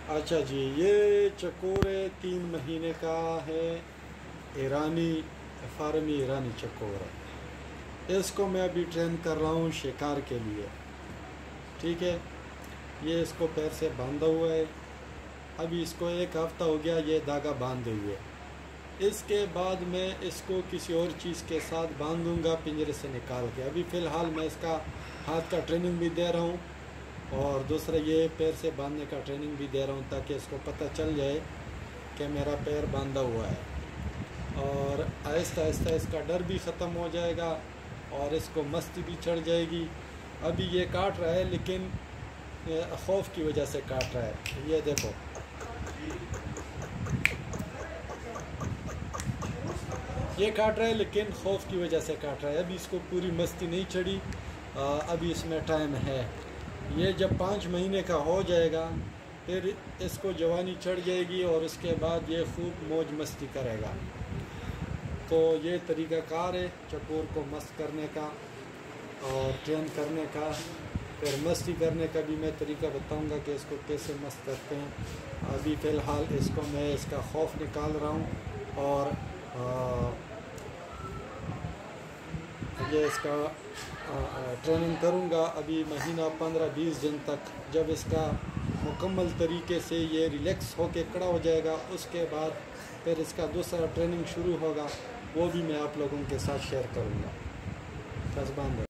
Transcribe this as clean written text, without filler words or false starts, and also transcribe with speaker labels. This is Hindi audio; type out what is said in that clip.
Speaker 1: अच्छा जी, ये चकोरे 3 महीने का है। ईरानी फार्मी ईरानी चकोर है। इसको मैं अभी ट्रेन कर रहा हूँ शिकार के लिए। ठीक है, ये इसको पैर से बांधा हुआ है। अभी इसको 1 हफ्ता हो गया ये धागा बांधे हुए। इसके बाद मैं इसको किसी और चीज़ के साथ बांधूंगा पिंजरे से निकाल के। अभी फ़िलहाल मैं इसका हाथ का ट्रेनिंग भी दे रहा हूँ और दूसरा ये पैर से बांधने का ट्रेनिंग भी दे रहा हूँ ताकि इसको पता चल जाए कि मेरा पैर बांधा हुआ है। और आहिस्ता आहिस्ता इसका डर भी ख़त्म हो जाएगा और इसको मस्ती भी चढ़ जाएगी। अभी ये काट रहा है लेकिन खौफ की वजह से काट रहा है। ये देखो, ये काट रहा है लेकिन खौफ की वजह से काट रहा है। अभी इसको पूरी मस्ती नहीं चढ़ी, अभी इसमें टाइम है। ये जब 5 महीने का हो जाएगा फिर इसको जवानी चढ़ जाएगी और उसके बाद ये खूब मौज मस्ती करेगा। तो ये तरीक़ाकार है चकोर को मस्त करने का और ट्रेन करने का। फिर मस्ती करने का भी मैं तरीका बताऊंगा कि इसको कैसे मस्त करते हैं। अभी फ़िलहाल इसको मैं इसका खौफ निकाल रहा हूँ और ये इसका ट्रेनिंग करूँगा अभी महीना 15-20 दिन तक। जब इसका मुकम्मल तरीके से ये रिलैक्स होके खड़ा हो जाएगा उसके बाद फिर इसका दूसरा ट्रेनिंग शुरू होगा, वो भी मैं आप लोगों के साथ शेयर करूँगा। बस बंद है।